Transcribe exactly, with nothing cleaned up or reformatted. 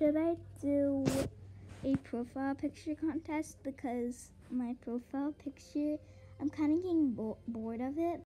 should I do a profile picture contest? Because my profile picture, I'm kind of getting bo bored of it,